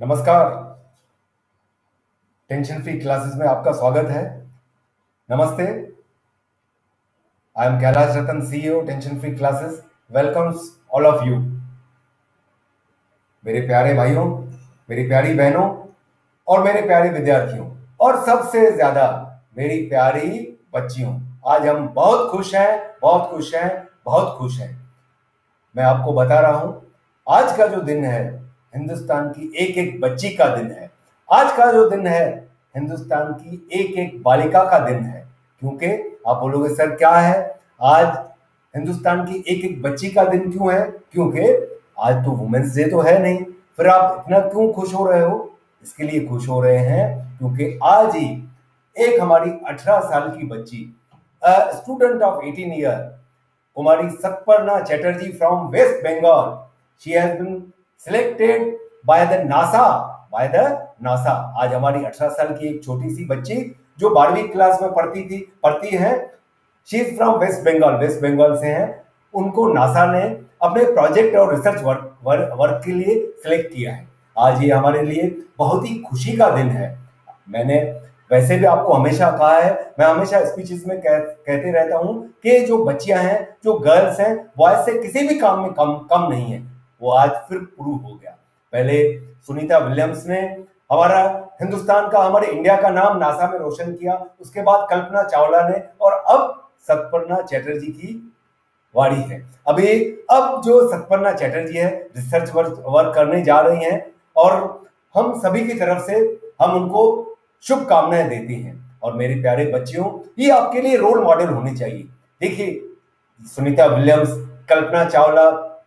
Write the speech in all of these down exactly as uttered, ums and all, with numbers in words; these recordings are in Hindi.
नमस्कार। टेंशन फ्री क्लासेस में आपका स्वागत है। नमस्ते। I am Kailash Ratan, CEO tension free classes, welcomes all of you. मेरे प्यारे भाइयों, मेरी प्यारी बहनों और मेरे प्यारे विद्यार्थियों और सबसे ज्यादा मेरी प्यारी बच्चियों, आज हम बहुत खुश हैं, बहुत खुश हैं, बहुत खुश हैं। मैं आपको बता रहा हूं, आज का जो दिन है हिंदुस्तान की एक एक बच्ची का दिन है। आज का जो दिन है हिंदुस्तान की एक एक बालिका का दिन है। क्योंकि आप बोलोगे सर क्या है, आज हिंदुस्तान की एक एक बच्ची का दिन क्यों है? क्योंकि आज तो वुमेन्स डे तो है नहीं। फिर आप इतना क्यों खुश हो रहे हो? इसके लिए खुश हो रहे हैं क्योंकि आज ही एक हमारी अठारह साल की बच्ची, स्टूडेंट ऑफ एटीन ईयर, कुमारी Satparna Chatterjee from West Bengal, she has been selected by the NASA by the NASA. आज हमारी अठारह साल की एक छोटी सी बच्ची जो बारहवीं क्लास में पढ़ती थी पढ़ती है, she is from West Bengal, West Bengal से है। उनको नासा ने अपने प्रोजेक्ट और रिसर्च वर्क वर्क, वर्क के लिए सिलेक्ट किया है। आज ये हमारे लिए बहुत ही खुशी का दिन है। मैंने वैसे भी आपको हमेशा कहा है, मैं हमेशा स्पीचेस में कह, कहते रहता हूं कि जो बच्चियां हैं, जो गर्ल्स हैं, बॉयज से किसी भी काम में कम कम नहीं है। वो आज फिर प्रूव हो गया। पहले सुनीता विलियम्स ने हमारा हिंदुस्तान का, हमारे इंडिया का नाम नासा में रोशन किया। उसके बाद कल्पना चावला ने, और अब सतपर्णा चैटर्जी की वाड़ी है। अभी अब जो सतपर्णा चैटर्जी है रिसर्च वर्क वर्क करने जा रही हैं और हम सभी की तरफ से हम उनको शुभकामनाएं देती हैं। और मेरे प्यारे बच्चियों, ये आपके लिए रोल मॉडल होने चाहिए। देखिए, सुनीता विलियम्स, कल्पना चावला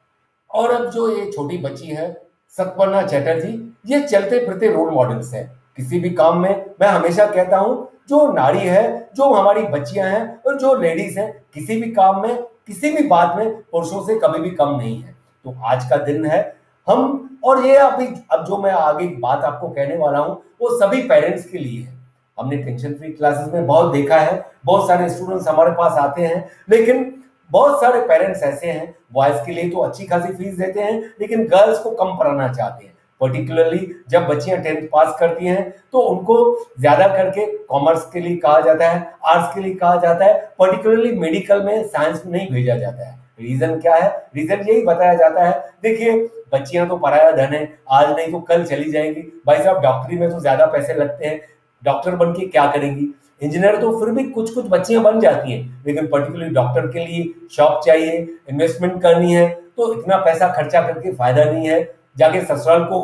और अब जो ये छोटी बच्ची है सतपर्णा चैटर्जी, ये चलते फिरते रोल मॉडल्स हैं किसी भी काम में। मैं हमेशा कहता हूं, जो नारी है, जो हमारी बच्चियां हैं और जो लेडीज हैं, किसी भी काम में, किसी भी बात में पुरुषों से कभी भी कम नहीं है। तो आज का दिन है हम, और ये अभी अब जो मैं आगे बात आपको कहने वाला हूं वो सभी पेरेंट्स के लिए है। हमने टेंशन फ्री क्लासेस में बहुत देखा है, बहुत सारे स्टूडेंट्स हमारे पास आते हैं, लेकिन बहुत सारे पेरेंट्स ऐसे हैं, बॉयज के लिए तो अच्छी खासी फीस देते हैं लेकिन गर्ल्स को कम पढ़ाना चाहते हैं। पर्टिकुलरली जब बच्चियां टेंथ पास करती हैं तो उनको ज्यादा करके कॉमर्स के लिए कहा जाता है, आर्ट्स के लिए कहा जाता है, पर्टिकुलरली मेडिकल में, साइंस में नहीं भेजा जाता है। रीजन क्या है? रीजन यही बताया जाता है, देखिए बच्चियां तो पराया धन है, आज नहीं तो कल चली जाएंगी। भाई साहब, डॉक्टरी में तो ज्यादा पैसे लगते हैं, डॉक्टर बन के क्या करेंगी? इंजीनियर तो फिर भी कुछ कुछ बच्चियां बन जाती हैं, लेकिन पर्टिकुलरली डॉक्टर के लिए शॉप चाहिए, इन्वेस्टमेंट करनी है, तो इतना पैसा खर्चा करके फायदा नहीं है। जाके ससुराल को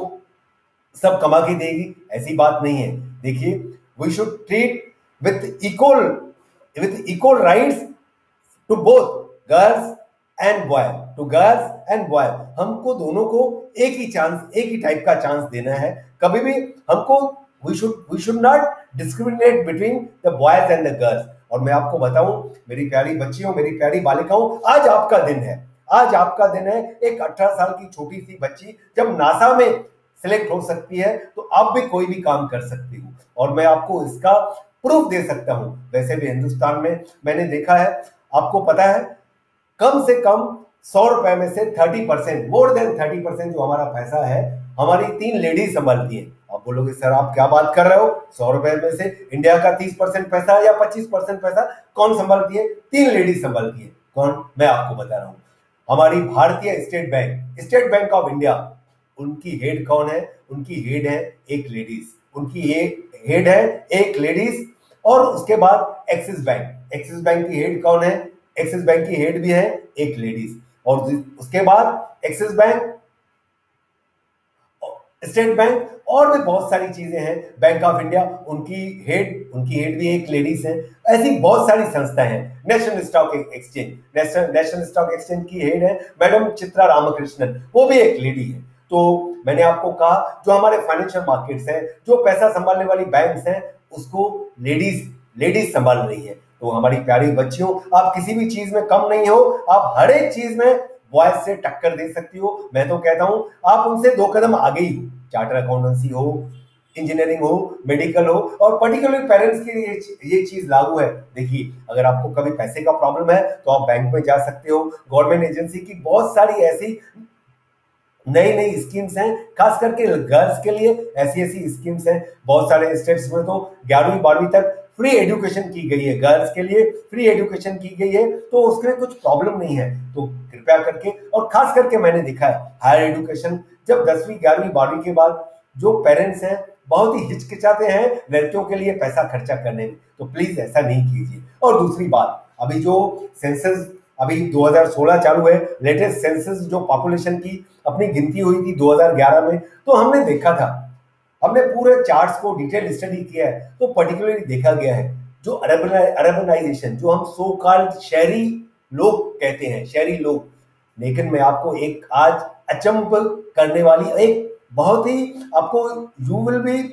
सब कमा के देगी, ऐसी बात नहीं है। देखिए, we should treat with equal with equal rights to both girls and boy, to girls and boy. हमको दोनों को एक ही चांस, एक ही टाइप का चांस देना है। कभी भी हमको we should we should not discriminate between the boys and the girls. और मैं आपको बताऊं, मेरी प्यारी बच्चियों, मेरी प्यारी बालिकाओं, आज आपका दिन है। आज आपका दिन है। एक अठारह साल की छोटी सी बच्ची जब नासा में सिलेक्ट हो सकती है तो आप भी कोई भी काम कर सकती हो, और मैं आपको इसका प्रूफ दे सकता हूं। वैसे भी हिंदुस्तान में मैंने देखा है, आपको पता है, कम से कम सौ रुपए में से thirty percent, more than thirty percent जो हमारा पैसा है, हमारी तीन लेडीज संभालती है। आप बोलोगे सर आप क्या बात कर रहे हो, सौ रुपए में से इंडिया का तीस परसेंट पैसा या पच्चीस परसेंट पैसा कौन संभालती है? तीन लेडीज संभालती है। कौन? मैं आपको बता रहा हूं, हमारी भारतीय State Bank, State Bank of India, उनकी हेड कौन है? उनकी हेड है एक लेडीज, उनकी हेड है एक लेडीज। और उसके बाद एक्सिस बैंक, एक्सिस बैंक की हेड कौन है? एक्सिस बैंक की हेड भी है एक लेडीज। और उसके बाद एक्सिस बैंक, स्टेट बैंक, और भी बहुत सारी चीजें हैं, बैंक ऑफ इंडिया, उनकी हेड उनकी हेड भी एक लेडीज है। ऐसी बहुत सारी संस्थाएं हैं। National Stock Exchange, National National Stock Exchange की हेड है मैडम चित्रा रामकृष्णन, वो भी एक लेडी है। तो मैंने आपको कहा, जो हमारे फाइनेंशियल मार्केट्स हैं, जो पैसा संभालने वाली बैंक्स हैं, उसको लेडीज लेडीज संभाल रही है। तो हमारी प्यारी बच्चियों, आप किसी भी चीज में कम नहीं हो, आप हर एक चीज में बॉयज से टक्कर दे सकती हो। मैं तो कहता हूं आप उनसे दो कदम आगे ही हो। चार्टर अकाउंटेंसी हो, इंजीनियरिंग हो, मेडिकल हो, और पर्टिकुलर पेरेंट्स के लिए ये चीज लागू है। देखिए, अगर आपको कभी पैसे का प्रॉब्लम है तो आप बैंक में जा सकते हो। गवर्नमेंट एजेंसी की बहुत सारी ऐसी नई नई स्कीम्स हैं, खास करके गर्ल्स के लिए ऐसी ऐसी स्कीम्स हैं। बहुत सारे स्टेट्स में तो ग्यारहवीं बारहवीं तक फ्री एजुकेशन की गई है, गर्ल्स के लिए फ्री एजुकेशन की गई है, तो उसमें कुछ प्रॉब्लम नहीं है। तो कृपया करके, और खास करके मैंने देखा है हायर एजुकेशन, जब दसवीं ग्यारहवीं बारहवीं के बाद जो पेरेंट्स हैं बहुत ही हिचकिचाते हैं लड़कियों के लिए पैसा खर्चा करने में, तो प्लीज ऐसा नहीं कीजिए। और दूसरी बात, अभी जो सेंसस अभी दो हज़ार सोलह चालू है, लेटेस्ट सेंसस जो पॉपुलेशन की अपनी गिनती हुई थी दो हज़ार ग्यारह में, तो हमने देखा था, हमने पूरे चार्ट्स को डिटेल स्टडी किया है, तो पर्टिकुलरली देखा गया है जो अर्बनाइजेशन, जो हम सो कॉल्ड शहरी लोग कहते हैं, शहरी लोग, लेकिन मैं आपको एक आज अचंभ करने वाली एक बहुत ही आपको, यू विल बी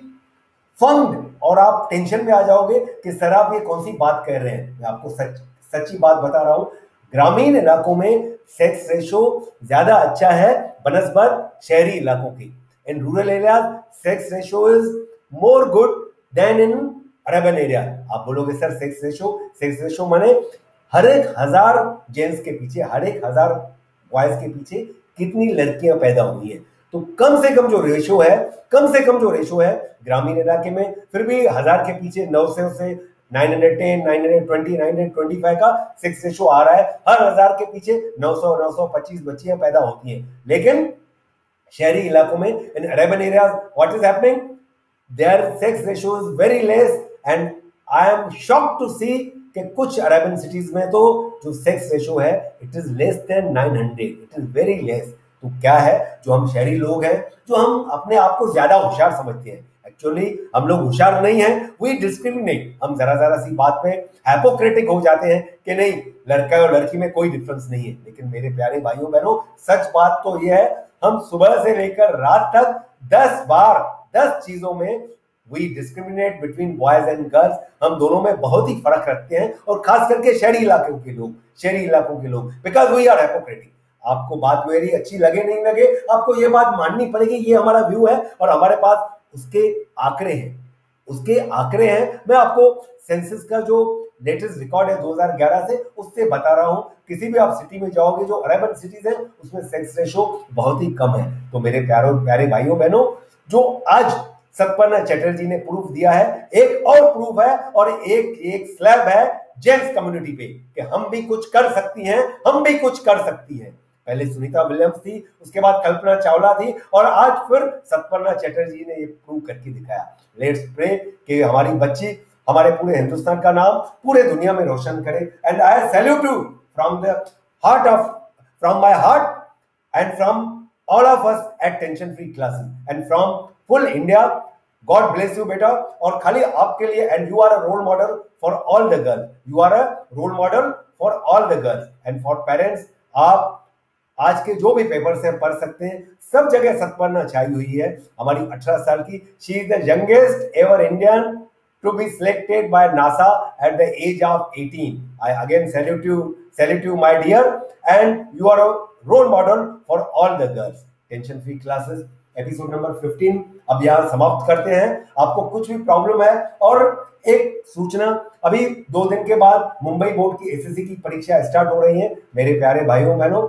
फंड, और आप टेंशन में आ जाओगे कि सर आप ये कौन सी बात कह रहे हैं। मैं आपको सच सच्ची बात बता रहा हूं, ग्रामीण इलाकों में सेक्स रेशो ज्यादा अच्छा है बनस्बत शहरी इलाकों की। In rural areas sex ratio is more good than in urban area. आप बोलोगे sir sex ratio, sex ratio माने हर एक हजार जेंट्स के पीछे, हर एक हजार बॉयज के पीछे कितनी लड़कियां पैदा हुई है। तो कम से कम जो रेशो है, कम से कम जो रेशो है ग्रामीण इलाके में, फिर भी हजार के पीछे नौ सौ से नौ सौ दस, नौ सौ बीस, नौ सौ पच्चीस का सेक्स रेशो आ रहा है। हर हजार के पीछे नौ सौ नौ सौ पच्चीस बच्चियां पैदा होती हैं। लेकिन शहरी इलाकों में, in urban areas, what is happening, their sex ratio is very less, and I am shocked to see कि कुछ अर्बन सिटीज में तो जो सेक्स रेशो है इट इज लेस देन नौ सौ, इट इज वेरी लेस। तो क्या है, जो हम शहरी लोग हैं, जो हम अपने आप को ज्यादा होशियार समझते हैं, एक्चुअली हम लोग होशियार नहीं हैं, वी डिस्क्रिमिनेट। हम जरा जरा सी बात में हाइपोक्रेटिक हो जाते हैं कि नहीं, लड़का और लड़की में कोई डिफरेंस नहीं है। लेकिन मेरे प्यारे भाइयों बहनों, सच बात तो यह है, हम सुबह से लेकर रात तक दस बार दस चीजों में we discriminate between boys and girls. हम दोनों में बहुत ही फर्क रखते हैं, और खास करके शहरी इलाकों के लोग, शहरी इलाकों के लोग, बिकॉज वी आर हाइपोक्रेटिक। आपको बात मेरी अच्छी लगे नहीं लगे, आपको ये बात माननी पड़ेगी, ये हमारा व्यू है, और हमारे पास उसके आंकड़े हैं, उसके आंकड़े हैं। मैं आपको सेंसस का जो लेटेस्ट रिकॉर्ड है दो हज़ार ग्यारह से, उससे बता रहा हूं। किसी भी आप सिटी में जाओगे, जो अर्बन सिटीज है उसमें सेक्स रेशो बहुत ही कम है। तो मेरे प्यारों प्यारे भाइयों बहनों, जो आज सतपाना चैटर्जी ने प्रूफ दिया है, एक और प्रूफ है और एक एक स्लैब है जेंट्स कम्युनिटी पे कि हम भी कुछ कर सकती हैं, हम भी कुछ कर सकती हैं। पहले सुनीता विलियम्स थी, उसके बाद कल्पना चावला थी, और आज फिर सतपाना चैटर्जी ने ये प्रूव करके दिखाया। लेट्स प्रे कि हमारी बच्ची हमारे पूरे हिंदुस्तान का नाम पूरे दुनिया में रोशन करे। And I salute you from the heart of from my heart and from all of us at tension free classes and from full India. God bless you बेटा। और खाली आपके लिए, and you are a role model for all the girls, you are a role model for all the girls and for parents. आप आज के जो भी पेपर से पढ़ सकते हैं, सब जगह सतपाना छाई हुई है। हमारी अठारह साल की, she is the youngest ever Indian to be selected by NASA at the age of eighteen. I again salute you, salute you my dear, and you are a role model for all the girls. Tension free classes episode number पंद्रह अब यहाँ समाप्त करते हैं। आपको कुछ भी प्रॉब्लम है, और एक सूचना, अभी दो दिन के बाद मुंबई बोर्ड की एसएससी की परीक्षा स्टार्ट हो रही है। मेरे प्यारे भाइयों बहनों,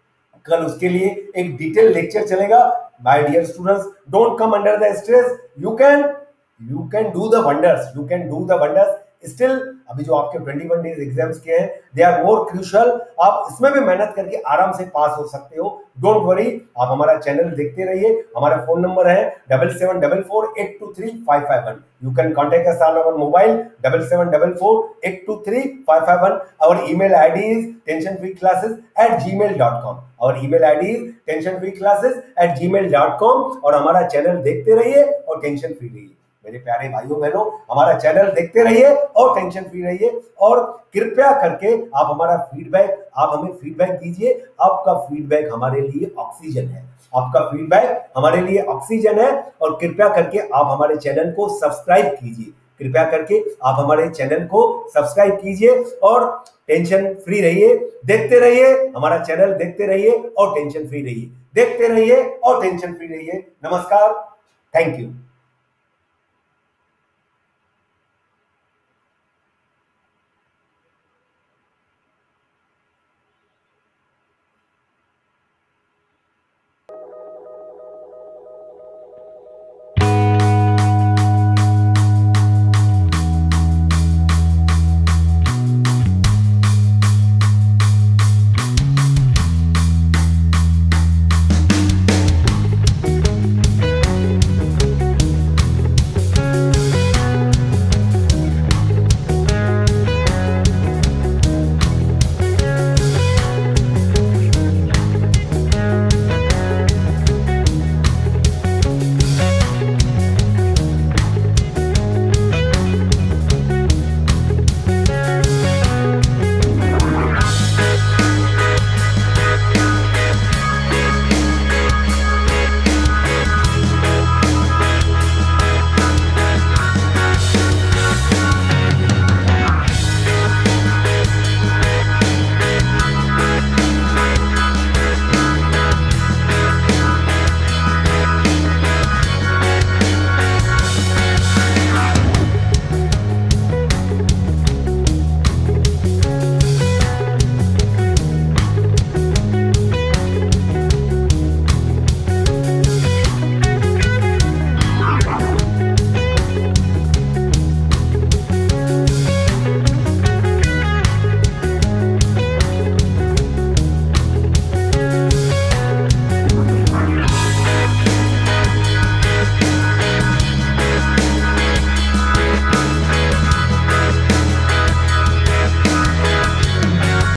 कल उसके लिए एक डिटेल लेक्चर चलेगा। My dear students, don't come under the stress, you can you can do the wonders, you can do the wonders. Still अभी जो आपके इक्कीस डेज एग्जाम्स के हैं, दे आर मोर क्रूशियल। आप इसमें भी मेहनत करके आराम से पास हो सकते हो। डोंट वरी, आप हमारा चैनल देखते रहिए। हमारा फोन नंबर है double seven double four eight two three five five one. You can contact us on our mobile double seven double four eight two three five five one. Our email ID is tension free classes at Gmail dot com. Our email ID is tension free classes at Gmail dot com. और हमारा चैनल देखते रहिए और टेंशन फ्री रहिए। मेरे प्यारे भाइयों बहनों, हमारा चैनल देखते रहिए और टेंशन फ्री रहिए। और कृपया करके आप हमारा फीडबैक, आप हमें फीडबैक दीजिए। आपका फीडबैक हमारे लिए ऑक्सीजन है, आपका फीडबैक हमारे लिए ऑक्सीजन है। और कृपया करके आप हमारे चैनल को सब्सक्राइब कीजिए, कृपया करके आप हमारे चैनल को सब्सक्राइब कीजिए और टेंशन फ्री रहिए। देखते रहिए हमारा चैनल, देखते रहिए और टेंशन फ्री रहिए, देखते रहिए और टेंशन फ्री रहिए। नमस्कार, थैंक यू।